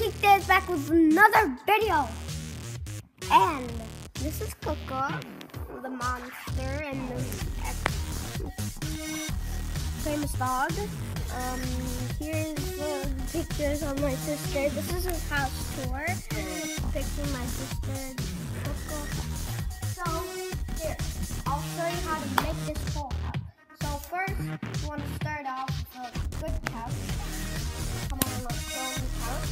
Kikday is back with another video. And this is Coco, the monster, and the famous dog. Here's the pictures of my sister. This is a house tour. Picture my sister, Coco. So, here, I'll show you how to make this whole house. So first, you want to start off with a good couch. Come on, let's show them the couch.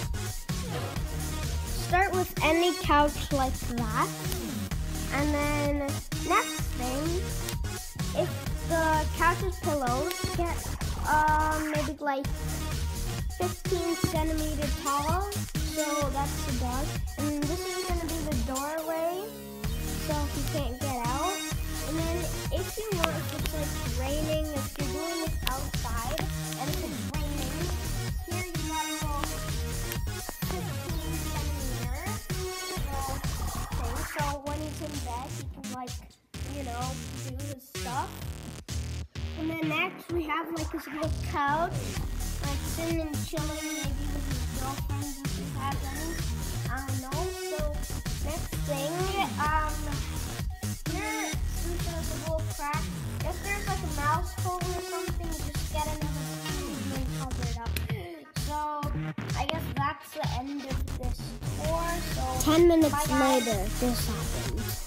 Start with any couch like that. And then next thing, if the couch is pillows, get maybe like 15 centimeters tall. So that's the dog. And this is going to be the doorway, so he can't get out. And then if you want, if it's like raining, if you're doing this outside, and if it's raining, here you gotta go 15 centimeter thing. So when he's in bed, he can like, you know, do his stuff. And then next we have like this little couch, like sitting and chilling, maybe with his girlfriends if he has any. I don't know. So next thing, here, since there's a little crack, if there's like a mouse hole or something, you just get another piece and cover it up. So I guess that's the end of this tour. So 10 minutes later, this happened.